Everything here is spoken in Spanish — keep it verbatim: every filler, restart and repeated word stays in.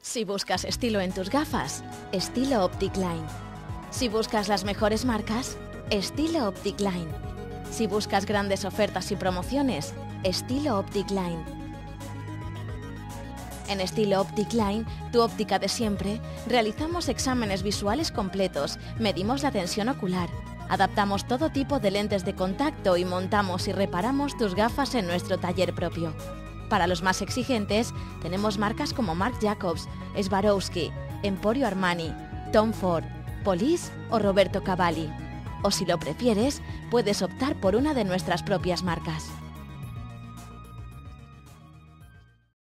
Si buscas estilo en tus gafas, estilo Optic Line. Si buscas las mejores marcas, estilo Optic Line. Si buscas grandes ofertas y promociones, estilo Optic Line. En estilo Optic Line, tu óptica de siempre, realizamos exámenes visuales completos, medimos la tensión ocular, adaptamos todo tipo de lentes de contacto y montamos y reparamos tus gafas en nuestro taller propio. Para los más exigentes, tenemos marcas como Marc Jacobs, Swarovski, Emporio Armani, Tom Ford, Police o Roberto Cavalli. O si lo prefieres, puedes optar por una de nuestras propias marcas.